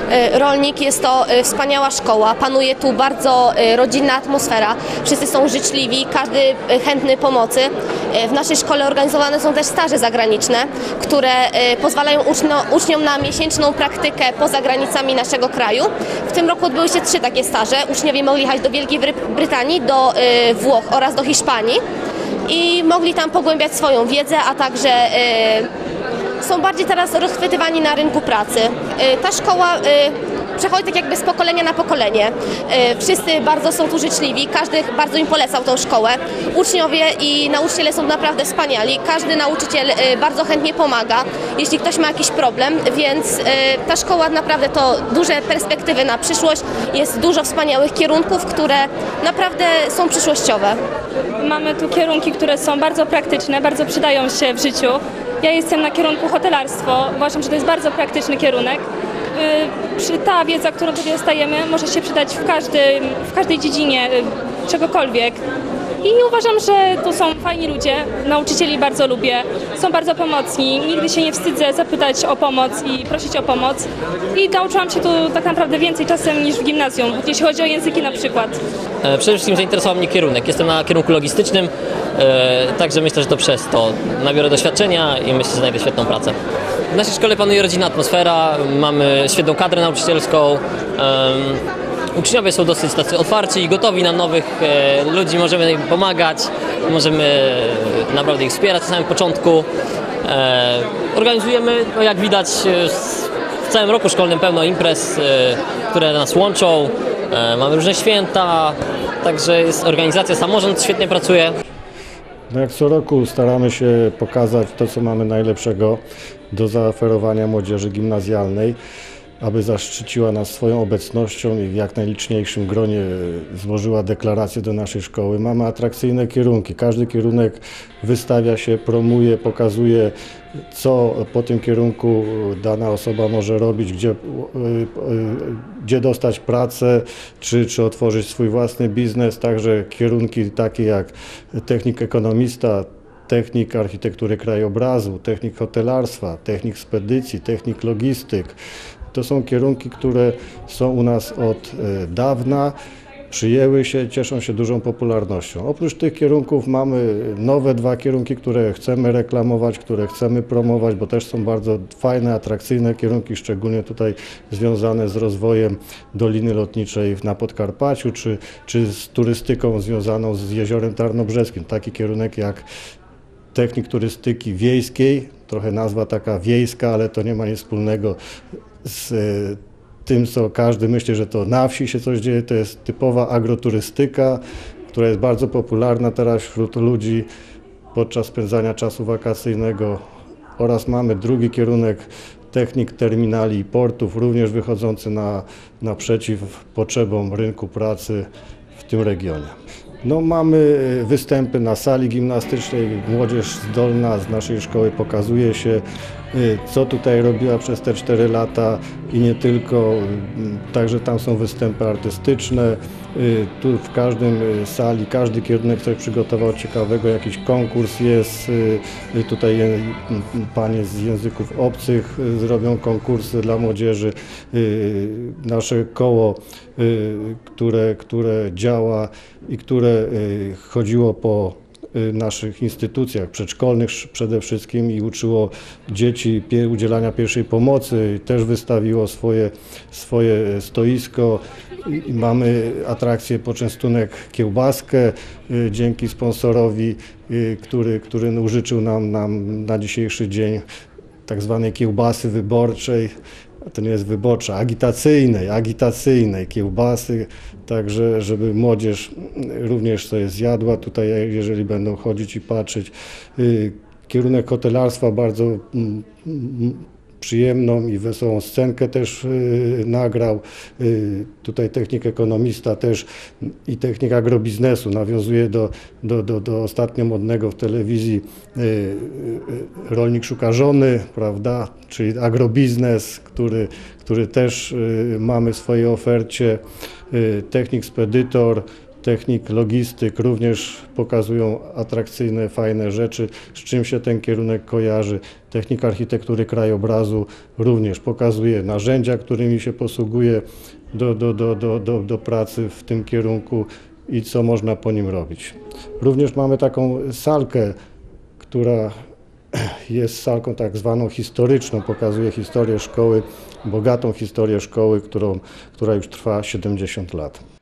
Rolnik jest to wspaniała szkoła, panuje tu bardzo rodzinna atmosfera, wszyscy są życzliwi, każdy chętny pomocy. W naszej szkole organizowane są też staże zagraniczne, które pozwalają uczniom na miesięczną praktykę poza granicami naszego kraju. W tym roku odbyły się 3 takie staże. Uczniowie mogli jechać do Wielkiej Brytanii, do Włoch oraz do Hiszpanii i mogli tam pogłębiać swoją wiedzę, a także są bardziej teraz rozchwytywani na rynku pracy. Ta szkoła przechodzi tak jakby z pokolenia na pokolenie. Wszyscy bardzo są tu życzliwi, każdy bardzo im polecał tą szkołę. Uczniowie i nauczyciele są naprawdę wspaniali. Każdy nauczyciel bardzo chętnie pomaga, jeśli ktoś ma jakiś problem, więc ta szkoła naprawdę to duże perspektywy na przyszłość. Jest dużo wspaniałych kierunków, które naprawdę są przyszłościowe. Mamy tu kierunki, które są bardzo praktyczne, bardzo przydają się w życiu. Ja jestem na kierunku hotelarstwo. Uważam, że to jest bardzo praktyczny kierunek. Ta wiedza, którą tutaj dostajemy, może się przydać w każdej dziedzinie czegokolwiek. I uważam, że tu są fajni ludzie, nauczycieli bardzo lubię, są bardzo pomocni, nigdy się nie wstydzę zapytać o pomoc i prosić o pomoc. I nauczyłam się tu tak naprawdę więcej czasem niż w gimnazjum, jeśli chodzi o języki na przykład. Przede wszystkim zainteresował mnie kierunek. Jestem na kierunku logistycznym, także myślę, że to przez to nabiorę doświadczenia i myślę, że znajdę świetną pracę. W naszej szkole panuje rodzinna atmosfera, mamy świetną kadrę nauczycielską. Uczniowie są dosyć tacy otwarci i gotowi na nowych ludzi, możemy im pomagać, możemy naprawdę ich wspierać na samym początku. Organizujemy, jak widać, w całym roku szkolnym pełno imprez, które nas łączą. Mamy różne święta, także jest organizacja, samorząd świetnie pracuje. No jak co roku staramy się pokazać to, co mamy najlepszego do zaoferowania młodzieży gimnazjalnej, aby zaszczyciła nas swoją obecnością i w jak najliczniejszym gronie złożyła deklarację do naszej szkoły. Mamy atrakcyjne kierunki. Każdy kierunek wystawia się, promuje, pokazuje, co po tym kierunku dana osoba może robić, gdzie dostać pracę, czy otworzyć swój własny biznes. Także kierunki takie jak technik ekonomista, technik architektury krajobrazu, technik hotelarstwa, technik spedycji, technik logistyk. To są kierunki, które są u nas od dawna, przyjęły się, cieszą się dużą popularnością. Oprócz tych kierunków mamy nowe 2 kierunki, które chcemy reklamować, które chcemy promować, bo też są bardzo fajne, atrakcyjne kierunki, szczególnie tutaj związane z rozwojem Doliny Lotniczej na Podkarpaciu, czy z turystyką związaną z Jeziorem Tarnobrzeskim. Taki kierunek jak technik turystyki wiejskiej, trochę nazwa taka wiejska, ale to nie ma nic wspólnego z tym, co każdy myśli, że to na wsi się coś dzieje. To jest typowa agroturystyka, która jest bardzo popularna teraz wśród ludzi podczas spędzania czasu wakacyjnego. Oraz mamy drugi kierunek technik terminali i portów, również wychodzący naprzeciw potrzebom rynku pracy w tym regionie. No, mamy występy na sali gimnastycznej, młodzież zdolna z naszej szkoły pokazuje się, co tutaj robiła przez te 4 lata i nie tylko, także tam są występy artystyczne. Tu w każdym sali, każdy kierunek coś przygotował ciekawego, jakiś konkurs jest, tutaj panie z języków obcych zrobią konkursy dla młodzieży. Nasze koło, które działa i które chodziło po naszych instytucjach przedszkolnych przede wszystkim i uczyło dzieci udzielania pierwszej pomocy, też wystawiło swoje stoisko. I mamy atrakcję poczęstunek kiełbaskę dzięki sponsorowi, który użyczył nam na dzisiejszy dzień tak zwanej kiełbasy wyborczej. To nie jest wyborcza, agitacyjnej kiełbasy, także żeby młodzież również sobie zjadła tutaj, jeżeli będą chodzić i patrzeć. Kierunek hotelarstwa bardzo przyjemną i wesołą scenkę też nagrał. Tutaj technik ekonomista też i technik agrobiznesu nawiązuje do ostatnio modnego w telewizji rolnik szuka żony, prawda, czyli agrobiznes, który też mamy w swojej ofercie. Technik spedytor, technik logistyk również pokazują atrakcyjne, fajne rzeczy, z czym się ten kierunek kojarzy. Technik architektury krajobrazu również pokazuje narzędzia, którymi się posługuje do pracy w tym kierunku i co można po nim robić. Również mamy taką salkę, która jest salką tak zwaną historyczną, pokazuje historię szkoły, bogatą historię szkoły, która już trwa 70 lat.